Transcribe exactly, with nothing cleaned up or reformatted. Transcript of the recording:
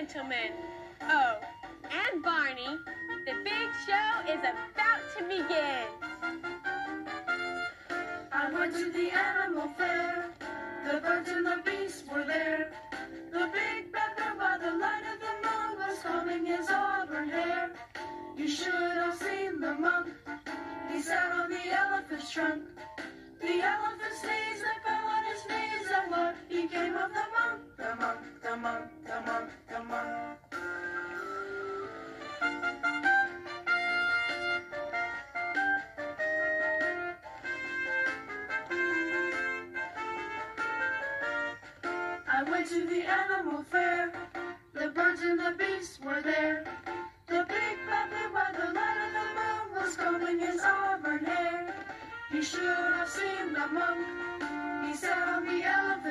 gentlemen. Oh, and Barney, the big show is about to begin. I went to the animal fair. The birds and the beasts were there. The big pepper by the light of the moon was combing his auburn hair. You should have seen the monk. He sat on the elephant's trunk. The elephant sneezed and fell on his knees, and what became of the monk? The monk, the monk, the monk, the monk. I went to the animal fair. The birds and the beasts were there. The big puppy by the light of the moon was combing his auburn hair. You should have seen the monk. He sat on the elephant